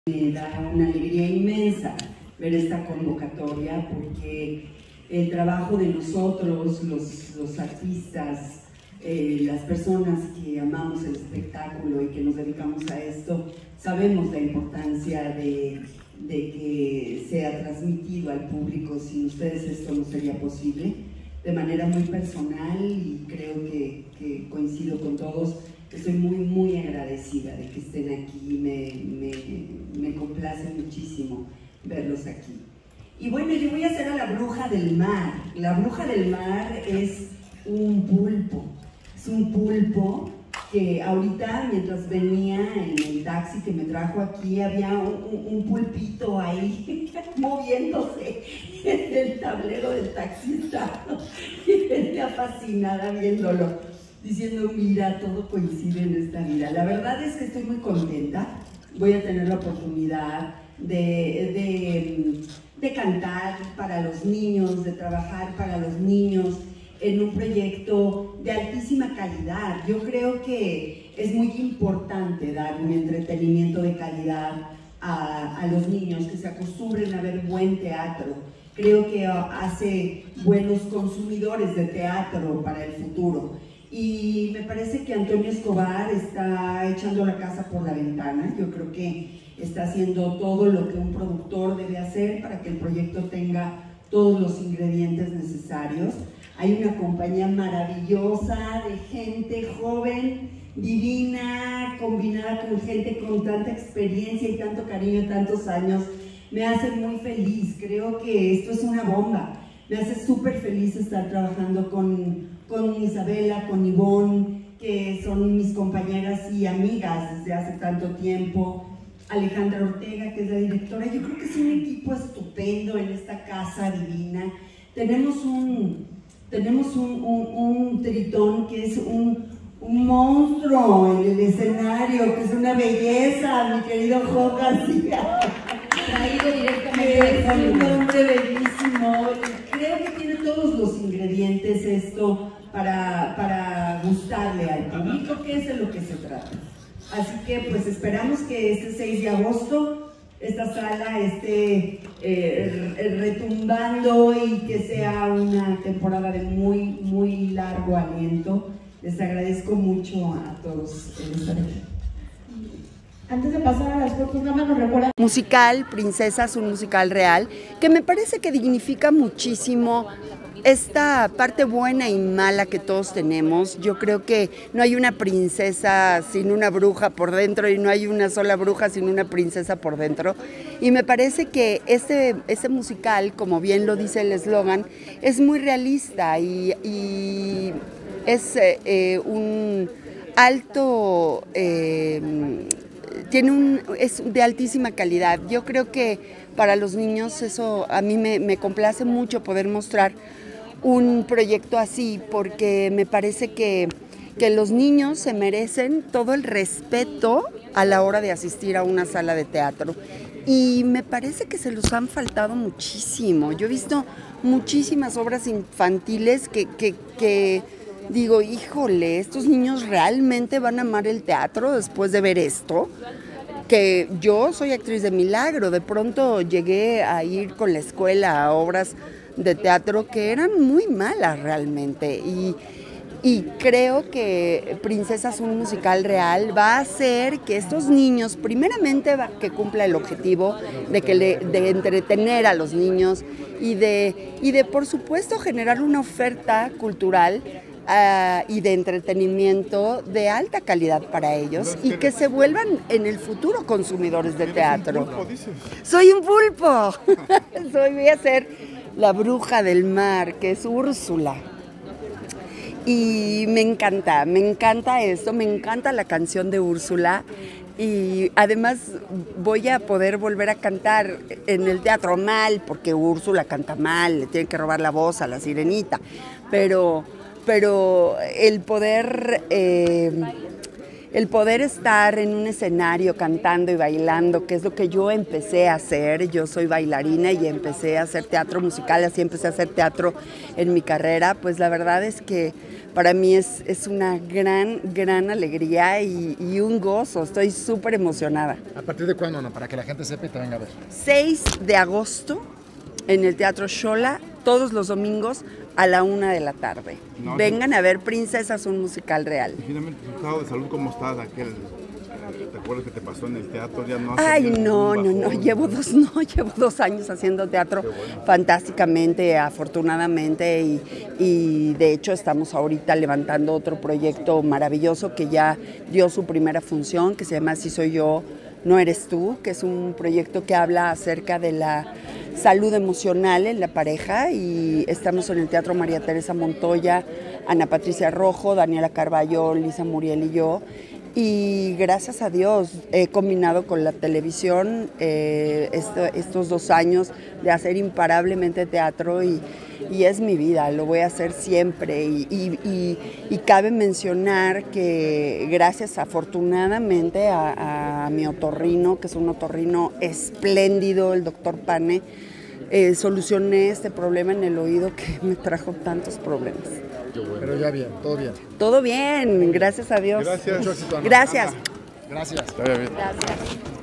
Me da una alegría inmensa ver esta convocatoria porque el trabajo de nosotros, los artistas, las personas que amamos el espectáculo y que nos dedicamos a esto, sabemos la importancia de que sea transmitido al público. Sin ustedes esto no sería posible. De manera muy personal, y creo que coincido con todos, estoy muy agradecida de que estén aquí. Me complace muchísimo verlos aquí. Y bueno, yo voy a hacer a la bruja del mar. La bruja del mar es un pulpo. Es un pulpo que ahorita, mientras venía en el taxi que me trajo aquí, había un pulpito ahí moviéndose en el tablero del taxista. Y venía fascinada viéndolo, diciendo, mira, todo coincide en esta vida. La verdad es que estoy muy contenta. Voy a tener la oportunidad de cantar para los niños, de trabajar para los niños en un proyecto de altísima calidad. Yo creo que es muy importante dar un entretenimiento de calidad a los niños, que se acostumbren a ver buen teatro. Creo que hace buenos consumidores de teatro para el futuro. Y me parece que Antonio Escobar está echando la casa por la ventana. Yo creo que está haciendo todo lo que un productor debe hacer para que el proyecto tenga todos los ingredientes necesarios. Hay una compañía maravillosa de gente joven, divina, combinada con gente con tanta experiencia y tanto cariño, tantos años. Me hace muy feliz. Creo que esto es una bomba. Me hace súper feliz estar trabajando con Isabela, con Ivonne, que son mis compañeras y amigas desde hace tanto tiempo. Alejandra Ortega, que es la directora. Yo creo que es un equipo estupendo en esta casa divina. Tenemos un tritón que es un monstruo en el escenario, que es una belleza, mi querido Jo García. Traído directamente. Es un hombre bellísimo. Creo que tiene todos los ingredientes esto para gustarle al público, que es de lo que se trata. Así que pues esperamos que este 6 de agosto esta sala esté retumbando y que sea una temporada de muy largo aliento. Les agradezco mucho a todos el estar aquí. Antes de pasar a las fotos, nada más nos recuerda. Musical, Princesas, un musical real, que me parece que dignifica muchísimo esta parte buena y mala que todos tenemos. Yo creo que no hay una princesa sin una bruja por dentro y no hay una sola bruja sin una princesa por dentro. Y me parece que este musical, como bien lo dice el eslogan, es muy realista y es un alto... es de altísima calidad. Yo creo que para los niños eso a mí me complace mucho poder mostrar un proyecto así, porque me parece que los niños se merecen todo el respeto a la hora de asistir a una sala de teatro. Y me parece que se los han faltado muchísimo. Yo he visto muchísimas obras infantiles que digo, híjole, ¿estos niños realmente van a amar el teatro después de ver esto? Que yo soy actriz de milagro, de pronto llegué a ir con la escuela a obras de teatro que eran muy malas realmente. Y creo que Princesas, un musical real, va a hacer que estos niños, primeramente, que cumpla el objetivo de entretener a los niños y de por supuesto generar una oferta cultural y de entretenimiento de alta calidad para ellos y que se vuelvan en el futuro consumidores de teatro. Soy un pulpo. Voy a ser la bruja del mar, que es Úrsula. Y me encanta esto, me encanta la canción de Úrsula. Y además voy a poder volver a cantar en el teatro mal, porque Úrsula canta mal, le tienen que robar la voz a la sirenita. Pero el poder el poder estar en un escenario cantando y bailando, que es lo que yo empecé a hacer. Yo soy bailarina y empecé a hacer teatro musical, así empecé a hacer teatro en mi carrera, pues la verdad es que para mí es una gran alegría y un gozo. Estoy súper emocionada. ¿A partir de cuándo, Ana? Para que la gente sepa y te venga a ver. 6 de agosto en el Teatro Xola, todos los domingos a la 1 de la tarde. No, vengan a ver Princesas, un musical real. Y finalmente, tu estado de salud, ¿cómo estás? ¿Te acuerdas que te pasó en el teatro? ¿Ya no no, llevo 2 años haciendo teatro fantásticamente, afortunadamente, y de hecho estamos ahorita levantando otro proyecto maravilloso que ya dio su primera función, que se llama Así soy yo, no eres tú, que es un proyecto que habla acerca de la salud emocional en la pareja, y estamos en el Teatro María Teresa Montoya, Ana Patricia Rojo, Daniela Carballo, Lisa Muriel y yo. Y gracias a Dios he combinado con la televisión estos 2 años de hacer imparablemente teatro y es mi vida, lo voy a hacer siempre y cabe mencionar que gracias afortunadamente a mi otorrino, que es un otorrino espléndido, el doctor Pane, solucioné este problema en el oído que me trajo tantos problemas. Pero ya bien, todo bien. Todo bien, gracias a Dios. Gracias. Mucho éxito, Ana. Gracias. Gracias. Está bien. Gracias.